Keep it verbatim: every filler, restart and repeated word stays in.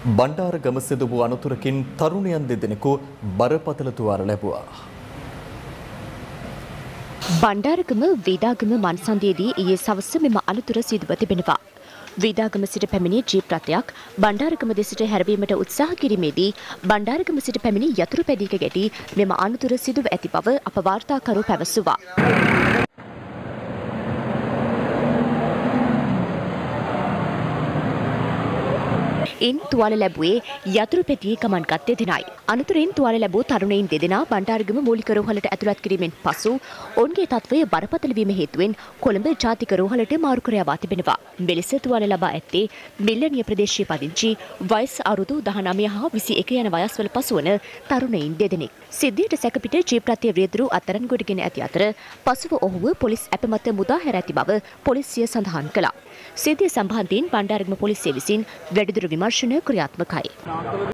බණ්ඩාරගම සිදු වූ අනතුරකින් තරුණයන් දෙදෙනෙකු බරපතල තුවාල ලැබුවා. බණ්ඩාරගම වේදාගම මන්සන්දියේදී ඊයේ සවස මෙම අනතුර සිදුව තිබෙනවා. වේදාගම සිට පැමිණි ජීප් රථයක් බණ්ඩාරගම දෙසට හැරවීමට උත්සාහ කිරීමේදී බණ්ඩාරගම සිට පැමිණි යතුරු පැදියක ගැටි මෙම අනතුර සිදුව ඇති බව අප වාර්තාකරු පැවසුවා. ඉන් තුවාල ලැබුවේ යතුරු පෙතියේ ගමන්ගත් දෙදෙනයි. අනතුරින් තුවාල ලැබූ තරුණයින් දෙදෙනා බණ්ඩාරගම මූලික රෝහලට ඇතුළත් කිරීමෙන් පසු ඔවුන්ගේ තත්ත්වය බරපතල වීම හේතුවෙන් කොළඹ ජාතික රෝහලට මාරු කර යවා තිබෙනවා. මෙලෙස තුවාල ලබා ඇත්තේ මිල්ලනිය ප්‍රදේශයේ පදිංචි වයස් අවුරුදු දහනවය හා විසි එක යන වයස්වල පසුවන තරුණයින් දෙදෙනෙක්. සිද්ධියට සැකපිට ජීප් රථය රියදුරු අත්අඩංගුවටගෙන ඇති අතර පසුව ඔහුව පොලිස් ඇපමත මුදා හැර ඇති බව පොලිසිය සඳහන් කළා. සිද්ධිය සම්බන්ධයෙන් බණ්ඩාරගම පොලිසිය විසින් වැඩිදුර විමර්ශන ක්‍රියාත්මකයි.